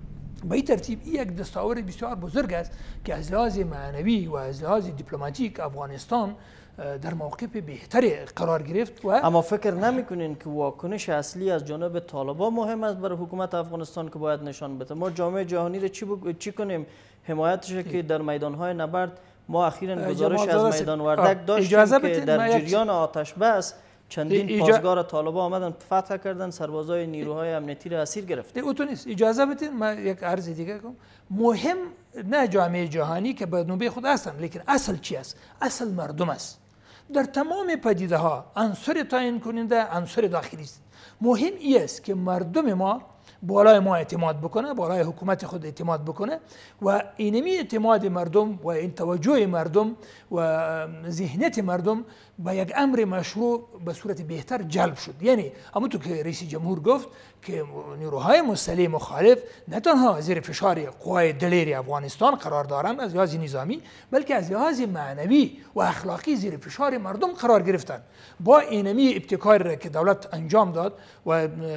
به این ترتیب این یک دستاورد بسیار بزرگ است که از لحاظ معنوی و از لحاظ دیپلماتیک افغانستان در موقف بهتری قرار گرفت. و اما فکر نمیکنین که واکنش اصلی از جانب طالبان مهم است برای حکومت افغانستان که باید نشان بده؟ ما جامعه جهانی رو چی, بگ... چی کنیم حمایتش که در میدانهای نبرد ما اخیراً گزارش از میدان وردک داشتیم که در جریان آتش بس چندین ایجا... پاسگار طالبان آمدن فتح کردن، سربازای نیروهای امنیتی را اسیر گرفتن. او تو نیست. اجازه بدین ما یک عرض دیگه کنم. مهم نه جامعه جهانی که به نوبه خود هستن، لیکن اصل چی است؟ اصل مردم است. در تمام پدیده ها عنصر تعیین کننده عنصر داخلی است. مهم این است که مردم ما بالای ما اعتماد بکنه، بالای حکومت خود اعتماد بکنه و اینمی اعتماد مردم و این توجه مردم و ذهنیت مردم به یک امر مشروع به صورت بهتر جلب شد. یعنی همونطور که رئیس جمهور گفت که نیروهای مسلح مخالف نه تنها زیر فشار قوای دلیر افغانستان قرار دارند از لحاظ نظامی، بلکه از لحاظ معنوی و اخلاقی زیر فشار مردم قرار گرفتند. با اینمی ابتکار که دولت انجام داد و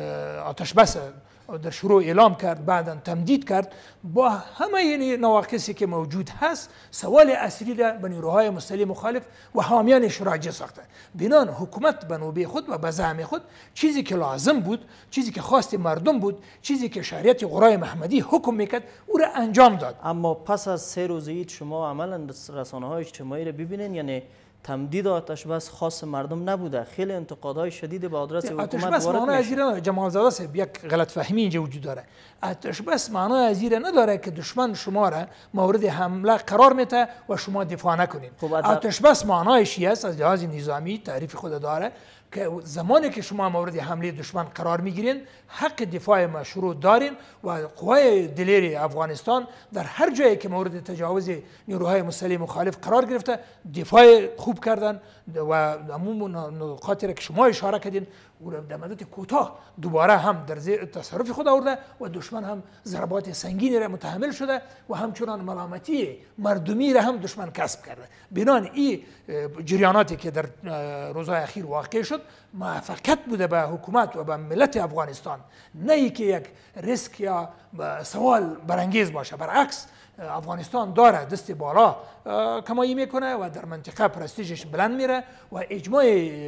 آتش بس در شروع اعلام کرد، بعدا تمدید کرد، با همه این نواقصی که موجود هست سوال اصلی را به نیروهای مسلح مخالف و حامیانش راجع ساخته. بنان حکومت به نوبه خود و به زعم خود چیزی که لازم بود، چیزی که خواست مردم بود، چیزی که شریعت قرای محمدی حکم میکرد او را انجام داد. اما پس از سه روز عید شما عملا رسانه‌های اجتماعی را ببینین، یعنی تمدید آتش بس خاص مردم نبوده، خیلی انتقادهای شدید به آدرس حکومت وارد میشه. معنای ازیره جمال زاده صاحب یک غلط فهمی اینجا وجود داره. آتش بس معنای ازیره نداره که دشمن شما را مورد حمله قرار میده و شما دفاع نکنید. آتش بس معنایش است از لحاظ نظامی تعریف خود داره که زمانی که شما مورد حمله دشمن قرار میگیرین حق دفاع مشروع دارین و قوای دلیر افغانستان در هر جایی که مورد تجاوز نیروهای مسلح مخالف قرار گرفته دفاع خوب کردن و عموم نقاطی را که شما اشاره کردین او را در مدت کوتاه دوباره هم در زیر تصرف خود آورده و دشمن هم ضربات سنگینی را متحمل شده و همچنان ملامتی مردمی را هم دشمن کسب کرده. بنان این جریاناتی که در روزهای اخیر واقع شد موفقیت بوده به حکومت و به ملت افغانستان، نه ای که یک ریسک یا سوال برانگیز باشه. برعکس افغانستان داره دست بالا کمایی میکنه و در منطقه پرستیژش بلند میره و اجماع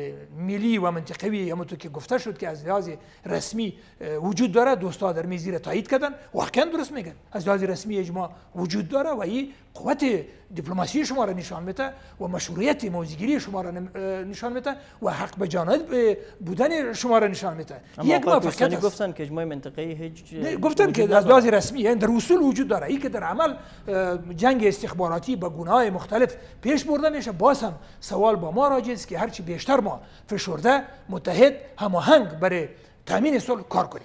ملی و منطقوی همونطور که گفته شد که از لحاظ رسمی وجود داره، دوستا در میزیر تایید کردن، واقعا درست میگن، از لحاظ رسمی اجماع وجود داره و این قوت دیپلماسی شما را نشان میده و مشروعیت موضع‌گیری شما را نشان میده و حق به جانب بودن شما را نشان میده. یک موفقیت گفتن که اجماع منطقه‌ای هیچ گفتن که از لحاظ رسمی یعنی در اصول وجود داره. این که در عمل جنگ استخباراتی به گونه‌های مختلف پیش برده میشه. باز هم سوال با ما راجع است که هرچی بیشتر ما فشرده متحد هماهنگ برای تامین صلح کار کنیم.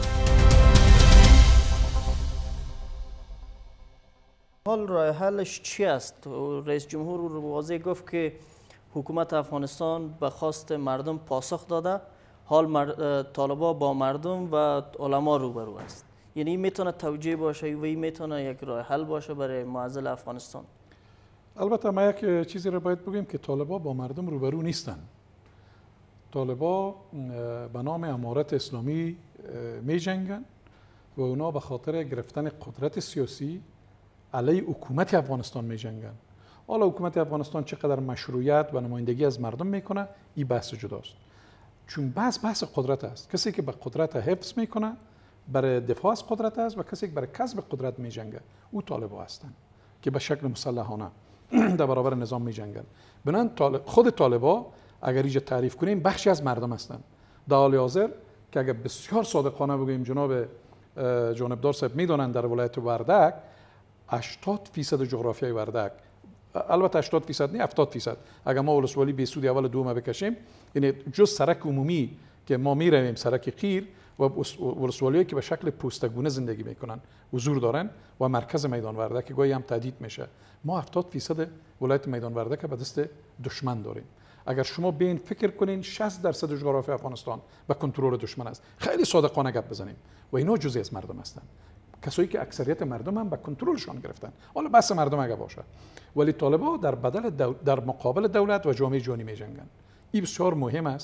حال راه حلش چی است؟ رئیس جمهور واضح گفت که حکومت افغانستان به خواست مردم پاسخ داده، حال مر... طالبان با مردم و علما روبرو است. یعنی این میتونه توجیه باشه و این میتونه یک راه حل باشه برای معضل افغانستان. البته ما یک چیزی رو باید بگیم که طالبان با مردم روبرو نیستن. طالبان به نام امارت اسلامی می جنگن و اونا به خاطر گرفتن قدرت سیاسی علیه حکومت افغانستان می جنگن. حالا حکومت افغانستان چقدر مشروعیت و نمایندگی از مردم میکنه این بحث جداست. چون بحث بحث قدرت است. کسی که به قدرت حفظ میکنه برای دفاع از قدرت است و کسی که برای کسب قدرت می جنگه او طالبان هستند که به شکل مسلحانه در برابر نظام می جنگن. بنان خود طالبان اگر اینجا تعریف کنیم بخشی از مردم هستند. در حال حاضر که اگر بسیار صادقانه بگوییم جناب جانبدار صاحب میدونن در ولایت وردک هشتاد فیصد جغرافیای وردک، البته هشتاد فیصد نه هفتاد فیصد اگر ما ولسوالی بیسودی اول دوم بکشیم، یعنی جز سرک عمومی که ما میرویم سرک قیر و ولسوالیایی که به شکل پوستگونه زندگی میکنن حضور دارن و مرکز میدان وردک که گاهی هم تهدید میشه، ما هفتاد فیصد ولایت میدان وردک به دست دشمن داریم. اگر شما بین فکر کنین شصت درصد جغرافی افغانستان به کنترل دشمن است، خیلی صادقانه گپ بزنیم و اینا جزئی از مردم هستند، کسایی که اکثریت مردم هم به کنترلشان گرفتن. حالا بس مردم اگه باشه، ولی طالبان در بدل دو... در مقابل دولت و جامعه جهانی می جنگن. این بسیار مهم است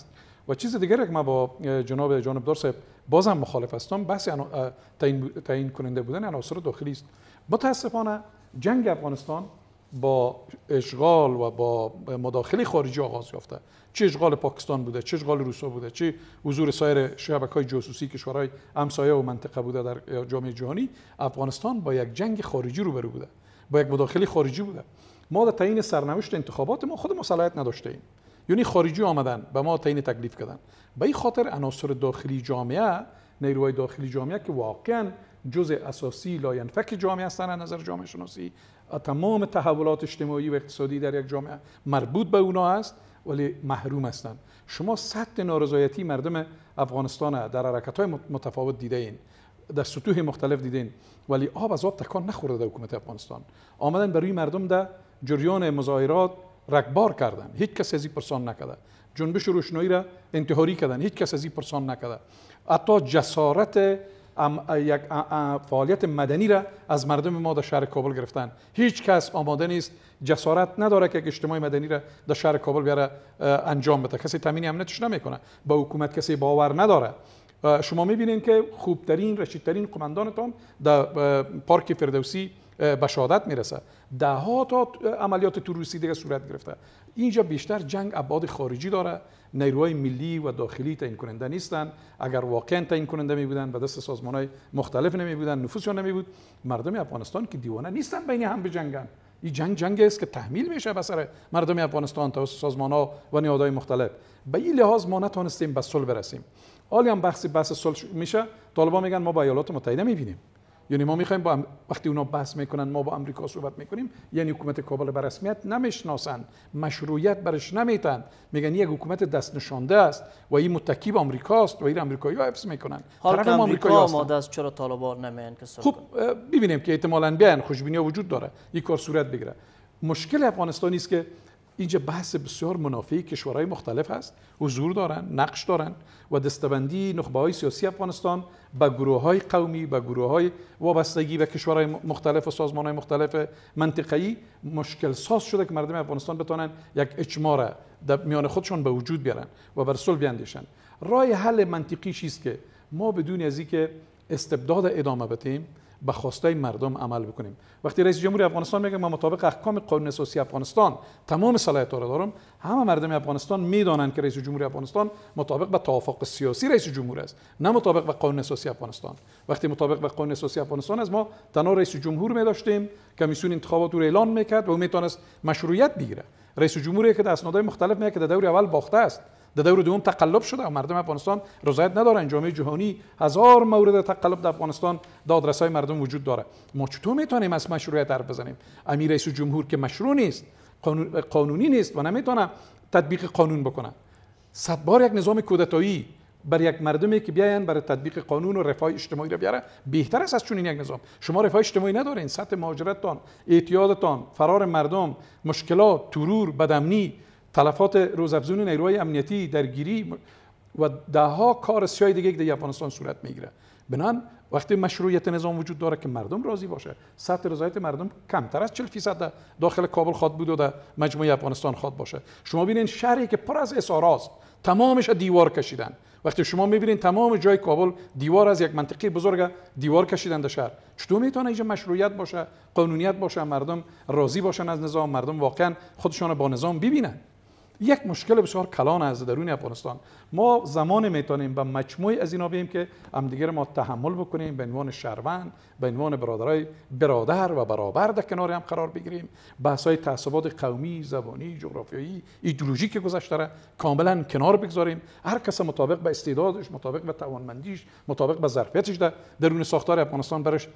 و چیز دیگری که ما با جناب جانب دار صاحب بازم مخالف هستم بحث تعیین تعیین کننده بودن عناصر داخلی است. متاسفانه جنگ افغانستان با اشغال و با مداخله خارجی آغاز یافته. چه اشغال پاکستان بوده، چه اشغال روسیه بوده، چه حضور سایر شبکه‌های جاسوسی کشورهای همسایه و منطقه بوده در جامعه جهانی، افغانستان با یک جنگ خارجی روبرو بوده، با یک مداخله خارجی بوده. ما در تعیین سرنوشت انتخابات ما خود صلاحیت نداشتیم، یعنی خارجی آمدن به ما تعیین تکلیف کردن. به این خاطر عناصر داخلی جامعه، نیروهای داخلی جامعه که واقعا جزء اساسی لاینفک جامعه هستند از نظر جامعه شناسی، تمام تحولات اجتماعی و اقتصادی در یک جامعه مربوط به اونا است، ولی محروم هستند. شما سطح نارضایتی مردم افغانستان در حرکت‌های متفاوت دیدین، در سطوح مختلف دیدین، ولی آب از آب تکان نخورده در حکومت افغانستان. آمدن برای مردم در جریان مظاهرات رگبار کردن، هیچ کس از این پرسان نکرده. جنبش روشنایی را انتحاری کردن، هیچ کس از این پرسان نکرده. حتی جسارت یک فعالیت مدنی را از مردم ما در شهر کابل گرفتن. هیچ کس آماده نیست، جسارت نداره که اجتماع مدنی را در شهر کابل بیاره انجام بده. کسی تامین امنیتش نمیکنه، با حکومت کسی باور نداره. شما میبینید که خوبترین رشیدترین قماندانتان در پارک فردوسی به شهادت میرسه. ده ها تا عملیات تروریستی دیگه صورت گرفته. اینجا بیشتر جنگ ابعاد خارجی داره. نیروهای ملی و داخلی تعیین کننده نیستن. اگر واقعا تعیین کننده می بودن به دست سازمان‌های مختلف نمی بودن، نفوذشون نمی بود. مردم افغانستان که دیوانه نیستن بین هم بجنگن. این جنگ جنگی است که تحمیل میشه به سر مردم افغانستان توسط سازمان‌ها و نهادهای مختلف. به این لحاظ ما نتونستیم به صلح برسیم. حالی هم بحث بحث صلح میشه، طالبان میگن ما با ایالات متحده میبینیم. یعنی ما میخوایم با وقتی اونا بحث میکنن ما با امریکا صحبت میکنیم، یعنی حکومت کابل به رسمیت نمیشناسن، مشروعیت برش نمیتن، میگن یک حکومت دست نشانده است و این متکی به آمریکاست و این آمریکایی‌ها حفظ میکنن. حالا که آمریکا آماده است چرا طالبان نمیان که خب ببینیم که احتمالاً بیان، خوشبینی وجود داره این کار صورت بگیره. مشکل افغانستان است که اینجا بحث بسیار منافع کشورهای مختلف است، حضور دارن، نقش دارن و دستبندی نخبه‌های سیاسی افغانستان با گروه‌های قومی، با گروه‌های وابستگی به کشورهای مختلف و سازمان‌های مختلف منطقه‌ای مشکل ساز شده که مردم افغانستان بتونن یک اجماع را در میان خودشون به وجود بیارن و بر صلح بیاندیشن. راه حل منطقی چیست که ما بدون از اینکه استبداد ادامه بدیم به خواسته مردم عمل بکنیم. وقتی رئیس جمهور افغانستان میگه ما مطابق احکام قانون اساسی افغانستان تمام صلاحیت‌ها را دارم، همه مردم افغانستان میدانند که رئیس جمهور افغانستان مطابق به توافق سیاسی رئیس جمهور است، نه مطابق به قانون اساسی افغانستان. وقتی مطابق به قانون اساسی افغانستان از ما تنها رئیس جمهور می داشتیم، کمیسیون انتخابات رو اعلان میکرد و میتونست مشروعیت بگیره. رئیس جمهوری که در اسنادهای مختلف میگه که در دور اول باخته است، در دور دوم تقلب شده و مردم افغانستان رضایت ندارن. جامعه جهانی هزار مورد تقلب در افغانستان دادرسای مردم وجود داره. ما چطور میتونیم از مشروعیت حرف بزنیم؟ امیر رئیس جمهور که مشروع نیست، قانون قانونی نیست و نمیتونه تطبیق قانون بکنه. صد بار یک نظام کودتایی بر یک مردمی که بیاین برای تطبیق قانون و رفاه اجتماعی را بیاره بهتر است از چنین یک نظام. شما رفاه اجتماعی ندارین، سطح مهاجرتتان، اعتیادتان، فرار مردم، مشکلات، ترور، بدامنی، تلفات روزافزون نیروهای امنیتی، درگیری و ده ها کار سیاه دیگه که در افغانستان صورت میگیره. بنان وقتی مشروعیت نظام وجود داره که مردم راضی باشه، سطح رضایت مردم کمتر از چهل درصد داخل کابل خواد بود و در مجموعه افغانستان خواد باشه. شما ببینید شهری که پر از اظهارات تمامش دیوار کشیدن. وقتی شما میبینید تمام جای کابل دیوار از یک منطقه بزرگ دیوار کشیدن در شهر، چطور میتونه اینجا مشروعیت باشه، قانونیت باشه، مردم راضی باشن از نظام، مردم واقعا خودشون با نظام ببینن؟ یک مشکل بسیار کلان از درون افغانستان. ما زمان میتونیم به مجموعه از اینا بیم که همدیگر ما تحمل بکنیم، به عنوان شهروند، به عنوان برادرای برادر و برابر در کنار هم قرار بگیریم. بحث‌های تعصبات قومی، زبانی، جغرافیایی، ایدئولوژیک که گذشته را کاملا کنار بگذاریم. هر کس مطابق به استعدادش، مطابق به توانمندیش، مطابق به ظرفیتش در درون ساختار افغانستان برش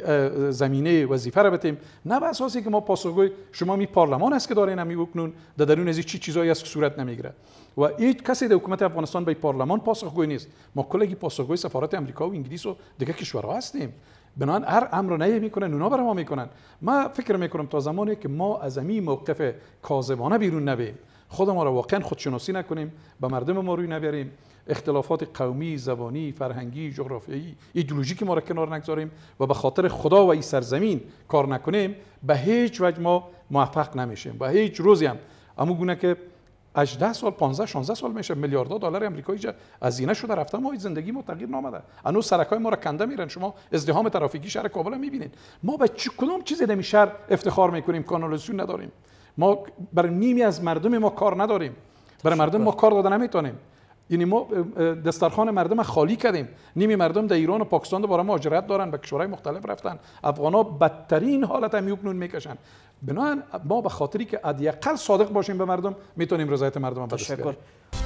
زمینه وظیفه را بدیم. نه به اساسی که ما پاسخگوی شما می پارلمان است که دارین همی بکنون در درون از چی چیزایی است که صورت نمیگیره و هیچ کسی در حکومت افغانستان به پارلمان پاسخگوی نیست. ما کلگی پاسخگوی سفارت امریکا و انگلیس و دیگه کشورها هستیم. بنان هر امر رو نهی میکنن، اونا برای ما میکنن. ما فکر میکنم تا زمانی که ما از این موقف کاذبانه بیرون نبیم، خود ما رو واقعا خودشناسی نکنیم، به مردم ما روی نبریم، اختلافات قومی، زبانی، فرهنگی، جغرافیایی، ایدئولوژیک ما را کنار نگذاریم و به خاطر خدا و این سرزمین کار نکنیم، به هیچ وجه ما موفق نمیشیم. به هیچ روزی هم همون گونه که هجده سال پانزده شانزده سال میشه میلیاردها دلار آمریکایی هزینه شده رفته، ما زندگی ما تغییر نامده. هنوز سرکای ما را کنده میرن. شما ازدحام ترافیکی شهر کابل میبینید. ما به چه کدام چیزی در شهر افتخار میکنیم؟ کانالیزاسیون نداریم. ما برای نیمی از مردم ما کار نداریم. برای مردم ما کار داده نمیتونیم. یعنی ما دسترخوان مردم خالی کردیم. نیمی مردم در ایران و پاکستان دوباره مهاجرت دارن، به کشورهای مختلف رفتن. افغانا بدترین حالت هم یوکنون میکشن. بنابراین ما به خاطری که حداقل صادق باشیم به مردم میتونیم رضایت مردم رو به دست بیاریم.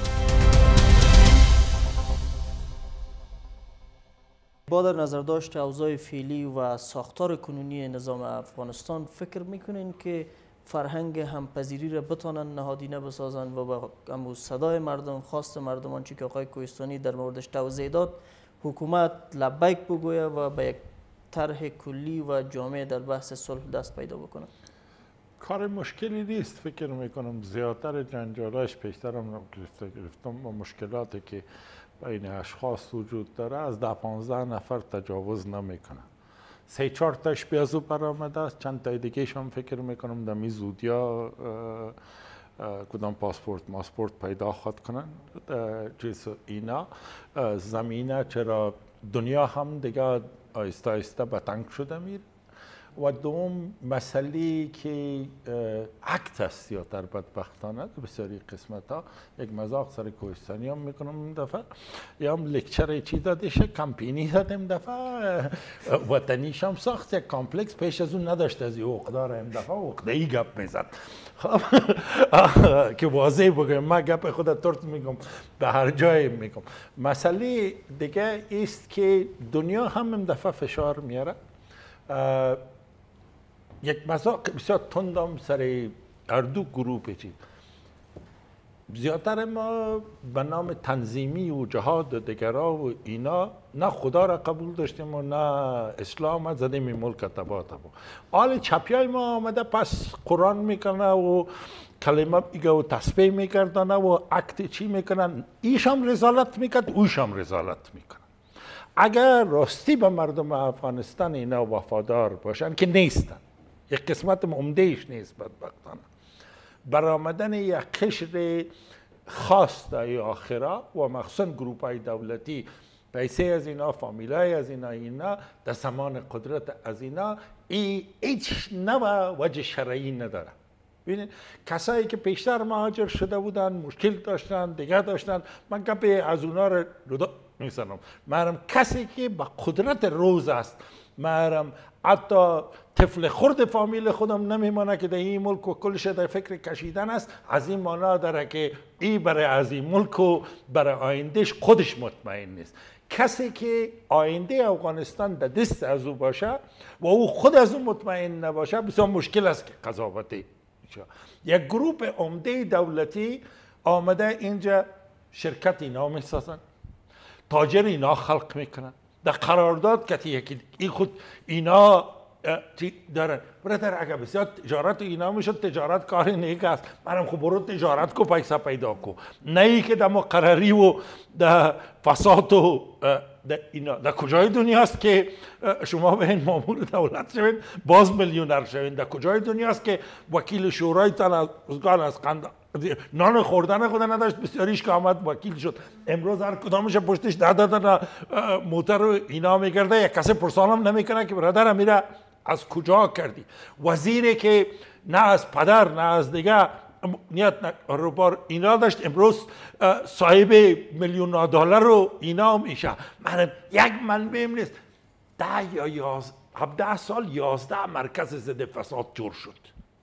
با در نظر داشت اوضاع فعلی و ساختار کنونی نظام افغانستان، فکر میکنین که فرهنگ همپذیری را بتانن نهادینه بسازن و با امو صدای مردم، خواست مردم، آنچه که آقای کوهستانی در موردش توضیح داد، حکومت لبیک بگویه و به یک طرح کلی و جامع در بحث صلح دست پیدا بکنه؟ کار مشکلی نیست. فکر میکنم زیادتر جنجالاش پیشترم گرفته گرفتم و مشکلاتی که بین اشخاص وجود داره از ده پانزده نفر تجاوز نمیکنه. سه چهار تاش بیازو برآمده است، چند تای دیگه هم فکر میکنم در می زودیا کدام پاسپورت ماسپورت پیدا خود کنن. چیز اینا زمینه چرا دنیا هم دیگه آیسته آیسته به تنگ شده میره. و دوم مسئله که عکت است یا در بدبختانه بسیاری قسمت ها یک مذاق سر کوهستانی هم میکنم این دفعه، یا هم لکچر چی دادیش کمپینی دادیم دفعه وطنیش هم ساخت یک کامپلکس پیش از اون نداشت، از این عقدار این دفعه عقده ای گپ میزد. خب که واضح بگم من گپ خود ترت میگم به هر جای میگم. مسئله دیگه است که دنیا هم این دفعه فشار میاره. یک مذاق بسیار تندم سر هر دو گروه پیچید. زیادتر ما به نام تنظیمی و جهاد و دیگرها و اینا نه خدا را قبول داشتیم و نه اسلام زدیم این ملک تبا تبا. حال چپیای ما آمده پس قرآن میکنه و کلمه میگه و تسبیح میکردن و عکت چی میکنن، ایش هم رسالت میکرد اوش هم رسالت میکنه. اگر راستی به مردم افغانستان اینا وفادار باشن که نیستن، یک قسمت عمدهش نیست بدبختانه، برآمدن یک قشر خاص در آخرا و مخصوصا گروپ های دولتی پیسه از اینا، فامیلای از اینا اینا در زمان قدرت از اینا ای هیچ نوع وجه شرعی نداره. ببینید کسایی که پیشتر مهاجر شده بودن مشکل داشتن دیگه داشتن، من گپ از اونا رو میسنم. مرم کسی که با قدرت روز است، مرم حتی طفل خرد فامیل خودم نمیمانه که در این ملک و کلش در فکر کشیدن است، از این معنا داره که ای برای از این ملک و برای آیندهش خودش مطمئن نیست. کسی که آینده افغانستان در دست از او باشه و او خود از او مطمئن نباشه بسیار مشکل است که قضاوتی. یک گروپ عمده دولتی آمده اینجا شرکت اینا میسازن، تاجر اینا خلق میکنن، در قرارداد که یکی این خود اینا دارن. برادر اگر بسیار تجارت اینا میشد، تجارت کاری نیک است، منم خب برو تجارت کو پیسه پیدا کو، نه ای که در مقرری و در فساد و در اینا. در کجای دنیاست که شما به این مامور دولت شوین باز میلیونر شوین؟ در کجای دنیاست که وکیل شورای تن از روزگار از قند نان خوردن خود نداشت، بسیاریش که آمد وکیل شد، امروز هر کدامش پشتش ده دادن موتر و اینا میگرده، یک کسی پرسانم نمیکنه که برادر میره از کجا کردی؟ وزیری که نه از پدر نه از دیگه نیت روبار اینا داشت، امروز صاحب میلیون دلار رو اینا میشه. من یک منبعم نیست. ده یا یاز هفده سال یازده مرکز ضد فساد جور شد.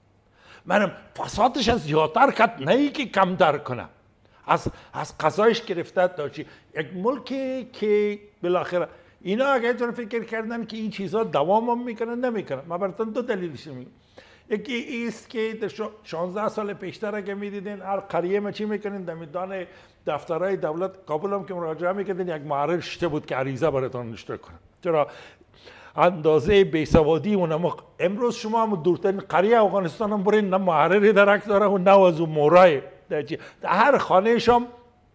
منم فسادش از زیادتر کرد، نه ای که کمتر کنه. از از قضایش گرفته داشتی. یک ملکی که بالاخره اینا اگه جور فکر کردن که این چیزها دوام هم میکنن نمیکنن. من براتون دو دلیلش میگم. یکی ایست که در شانزده سال پیشتر اگه میدیدین هر قریه ما چی میکنین در میدان دفترهای دولت کابل هم که مراجعه میکردین یک معرر شده بود که عریضه براتون نشته کنن. چرا اندازه بیسوادی اونم امروز شما هم دورترین قریه افغانستان هم برین نه معرری درک داره و نه از اون مورای در هر خانهش هم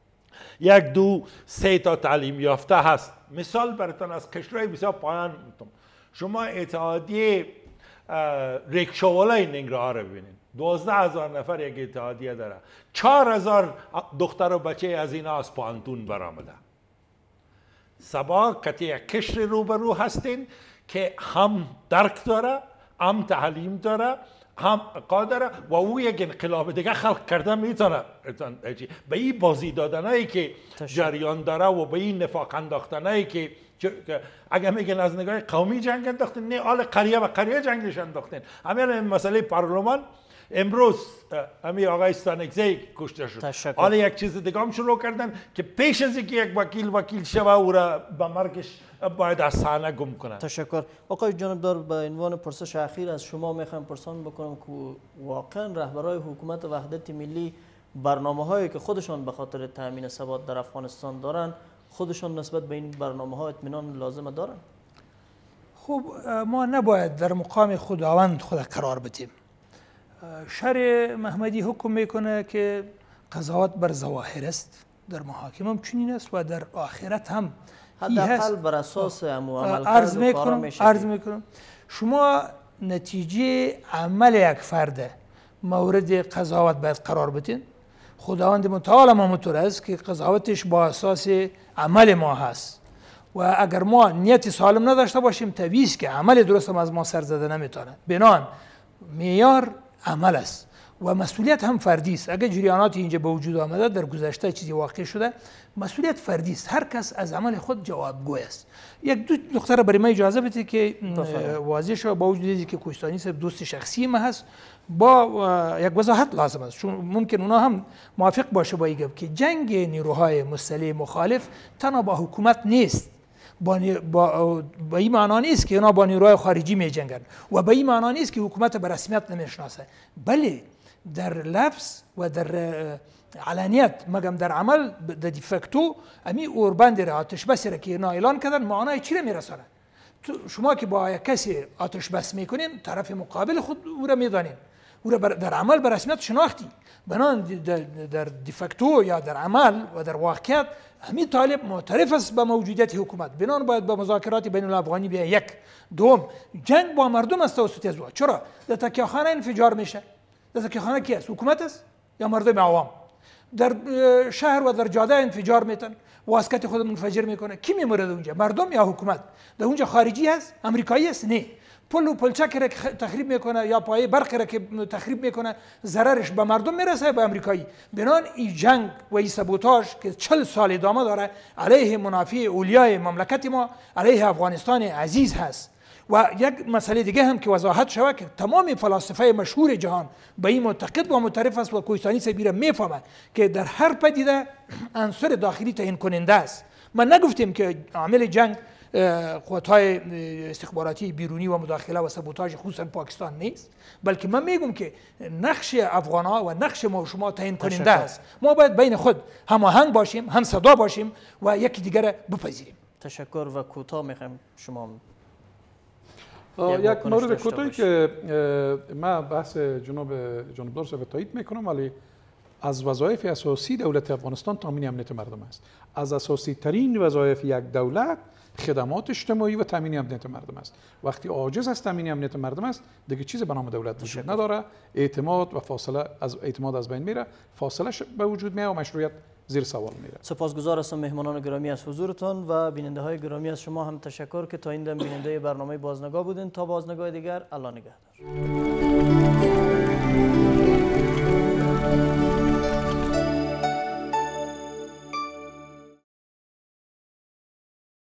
یک دو سه تا تعلیم یافته هست. مثال براتون از کشورهای بسیار پایان میتونم. شما اتحادیه ریکشاوالای ننگرهار رو ببینید، دوازده هزار نفر یک اتحادیه داره، چهار هزار دختر و بچه از اینا از پانتون برآمده. سبا کتی یک کشر روبرو هستین که هم درک داره، هم تعلیم داره، هم قادره و او یک انقلاب دیگه خلق کرده میتونه. به این بازی دادنایی که جریان داره و به این نفاق انداختنایی که اگه میگن از نگاه قومی جنگ انداختین، نه، آل قریه و قریه جنگش انداختین. همین مسئله پارلمان امروز امی آقای استانکزی کشته شد. حالا یک چیز دیگه هم شروع کردن که پیش از اینکه یک وکیل وکیل شوه او را به مرگش باید از صحنه گم کنن. تشکر. آقای جانبدار، به عنوان پرسش اخیر از شما میخوام پرسان بکنم که واقعا رهبرای حکومت وحدت ملی برنامه هایی که خودشان به خاطر تامین ثبات در افغانستان دارن، خودشان نسبت به این برنامه ها اطمینان لازم دارن؟ خب ما نباید در مقام خداوند خود قرار بدیم. شرع محمدی حکم میکنه که قضاوت بر ظواهر است، در محاکم هم چنین است و در آخرت هم حداقل بر اساس عمل عرض میکنم عرض میکنم شما نتیجه عمل یک فرد مورد قضاوت باید قرار بدین. خداوند متعال هم همونطور است که قضاوتش با اساس عمل ما هست و اگر ما نیت سالم نداشته باشیم طبیعی است که عمل درست هم از ما سر زده نمیتونه. بنان معیار عمل است و مسئولیت هم فردی است. اگر جریانات اینجا به وجود آمده در گذشته چیزی واقع شده، مسئولیت فردی است. هر کس از عمل خود جوابگوی است. یک دو دختر برای من اجازه بده که واضح شد، با وجود اینکه کوهستانی صاحب دوست شخصی ما هست، با یک وضاحت لازم است، چون ممکن اونا هم موافق باشه با این که جنگ نیروهای مسلح مخالف تنها با حکومت نیست. با, با, با این معنا نیست که اونا با نیروهای خارجی می جنگن و با این معنا نیست که حکومت به رسمیت نمیشناسه. بله، در لفظ و در علانیت مگم در عمل در دیفکتو امی اوربند را آتش بسی را که اینا اعلان کردن معنای چی را میرسانه؟ شما که با یک کسی آتش بس میکنین، طرف مقابل خود او را میدانین، او را در عمل به رسمیت شناختی. بنان در دیفکتو یا در عمل و در واقعیت همین طالب معترف است به موجودیت حکومت. بنان باید با مذاکرات بین الافغانی بیا. یک دوم، جنگ با مردم است توسط ازوا. چرا در تکیهخانه انفجار میشه؟ در تکیهخانه کی است؟ حکومت است یا مردم عوام؟ در شهر و در جاده انفجار میتن، واسکت خود منفجر میکنه. کی میمرد اونجا؟ مردم یا حکومت؟ در اونجا خارجی هست؟ امریکایی است؟ نه. پل و پلچک را تخریب میکنه یا پایه برق را که تخریب میکنه، ضررش به مردم میرسه به امریکایی. بنان این جنگ و این سبوتاژ که چهل سال ادامه داره علیه منافع اولیای مملکت ما، علیه افغانستان عزیز هست. و یک مسئله دیگه هم که وضاحت شود که تمام فلاسفه مشهور جهان به این معتقد و معترف است و کوهستانی سبیره میفهمند که در هر پدیده عنصر داخلی تعیین کننده است. من نگفتیم که عامل جنگ قوت‌های استخباراتی بیرونی و مداخله و سبوتاژ خصوصا پاکستان نیست، بلکه من میگم که نقش افغان‌ها و نقش ما و شما تعیین کننده است. ما باید بین خود هماهنگ باشیم، هم صدا باشیم و یکی دیگر بپذیریم. تشکر و کوتاه میخوایم شما یک مورد کوتاهی که من بحث جناب جانبدار صاحب تایید میکنم، ولی از وظایف اساسی دولت افغانستان تامین امنیت مردم است. از اساسی ترین وظایف یک دولت خدمات اجتماعی و تامین امنیت مردم است. وقتی عاجز از تامین امنیت مردم است، دیگه چیزی به نام دولت وجود نداره. اعتماد و فاصله از اعتماد از بین میره، فاصله به وجود میاد و مشروعیت زیر سوال میره. سپاسگزار هستم مهمانان گرامی از حضورتان و بیننده های گرامی از شما هم تشکر که تا این دم بیننده برنامه بازنگاه بودین. تا بازنگاه دیگر، الله نگهدار.